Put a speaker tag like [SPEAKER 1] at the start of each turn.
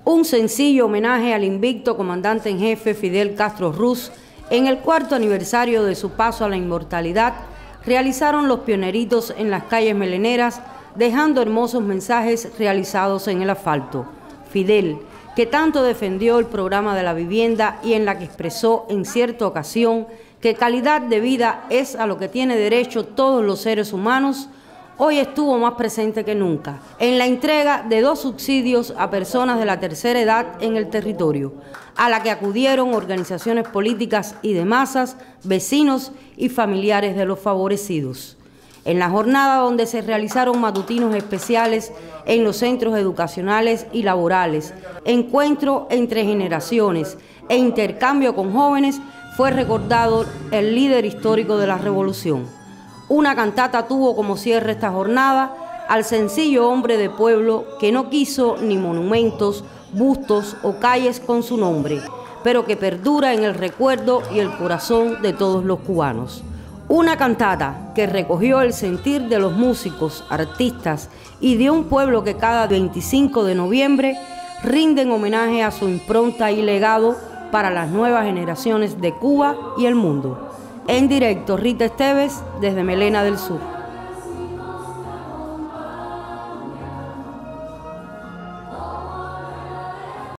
[SPEAKER 1] un sencillo homenaje al invicto comandante en jefe Fidel Castro Ruz en el 4º aniversario de su paso a la inmortalidad, realizaron los pioneritos en las calles meleneras, dejando hermosos mensajes realizados en el asfalto. Fidel, que tanto defendió el programa de la vivienda y en la que expresó en cierta ocasión que calidad de vida es a lo que tiene derecho todos los seres humanos, hoy estuvo más presente que nunca en la entrega de 2 subsidios a personas de la tercera edad en el territorio, a la que acudieron organizaciones políticas y de masas, vecinos y familiares de los favorecidos. En la jornada donde se realizaron matutinos especiales en los centros educacionales y laborales, encuentro entre generaciones e intercambio con jóvenes, fue recordado el líder histórico de la revolución. Una cantata tuvo como cierre esta jornada al sencillo hombre de pueblo que no quiso ni monumentos, bustos o calles con su nombre, pero que perdura en el recuerdo y el corazón de todos los cubanos. Una cantata que recogió el sentir de los músicos, artistas y de un pueblo que cada 25 de noviembre rinden homenaje a su impronta y legado para las nuevas generaciones de Cuba y el mundo. En directo, Rita Esteves, desde Melena del Sur.